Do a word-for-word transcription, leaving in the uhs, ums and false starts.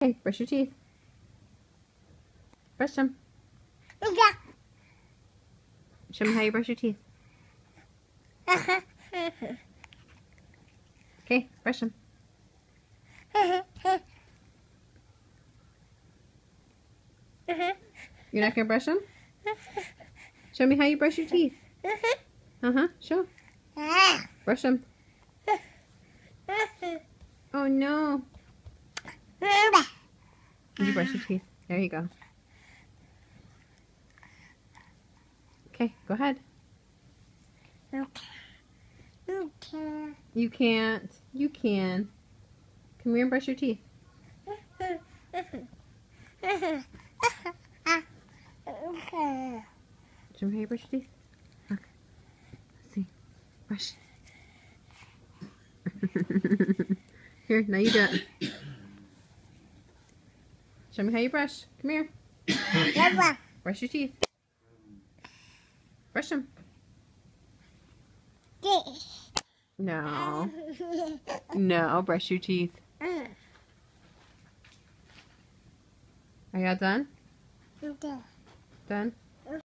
Okay, brush your teeth. Brush them. Show me how you brush your teeth. Okay, brush them. You're not gonna brush them? Show me how you brush your teeth. Uh-huh, show. Brush them. Oh no. Did you brush your teeth? There you go. Okay, go ahead. You can't. You can. Come here and brush your teeth. Show me how you brush your teeth. Okay. Let's see. Brush. Here, now you do it. Show me how you brush. Come here. Brush your teeth. Brush them. No. No, brush your teeth. Are you all done? Done?